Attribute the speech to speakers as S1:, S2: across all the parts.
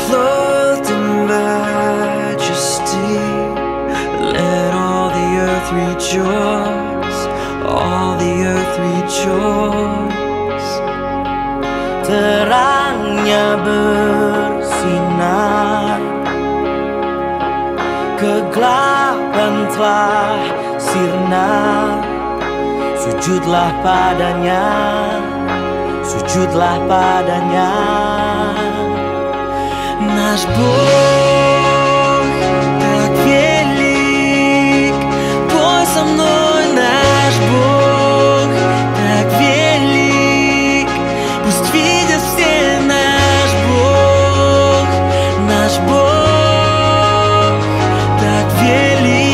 S1: clothed in majesty. Let all the earth rejoice, all the earth rejoice. Terangnya bersinar, kegelapan telah sirna. Sujudlah padanya, sujudlah padanya. Наш Бог так велик, пой со мной, наш Бог так велик. Пусть видят все, наш Бог так велик.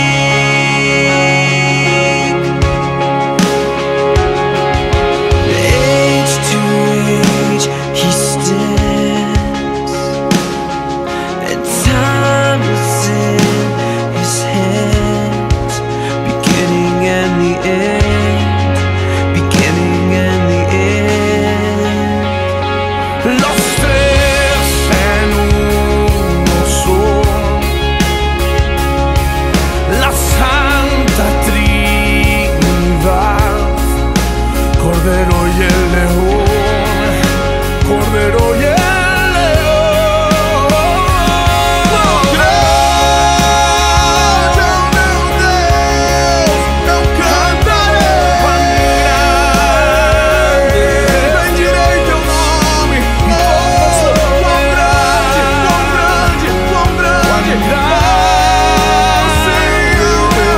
S1: Age to age he stands, and time is in his hands. Beginning and the end, beginning and the end. Los tres en uno son, la Santa Trinidad, Cordero y el León, Cordero y el León. Eu cantarei, quão grande, bendirei teu nome, e todos quão grande, quão grande, quão grande, Senhor meu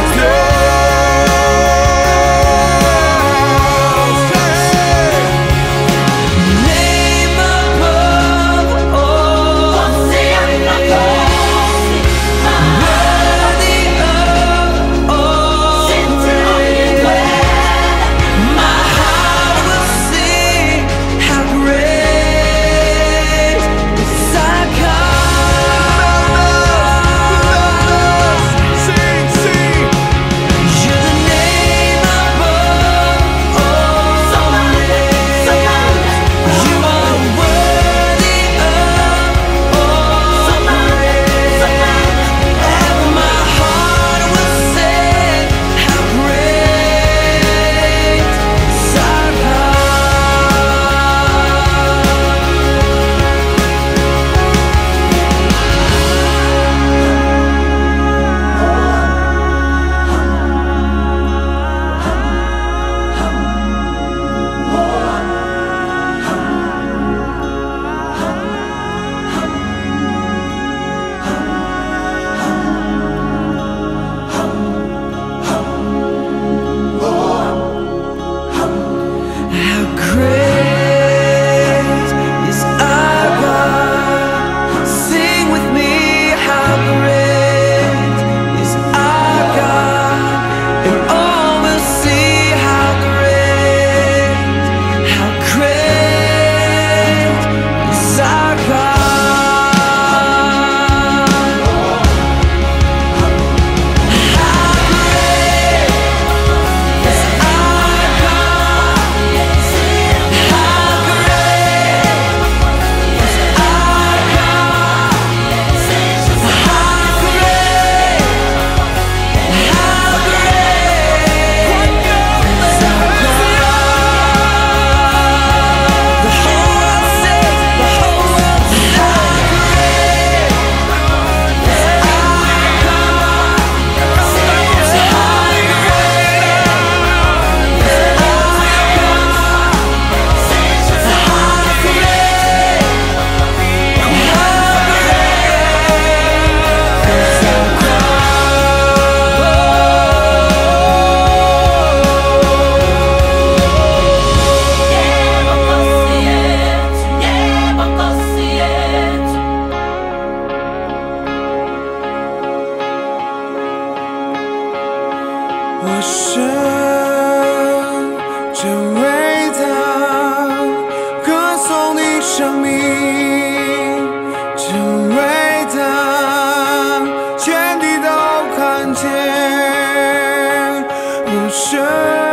S1: Name above all, worthy of all praise. My heart will sing how great is our God. Sing, sing. You're the name above all names. You are worthy of all praise. And my heart will sing how great is our How great is our God? Sing with me, how great is our God? And all will see how great is our God. Sure.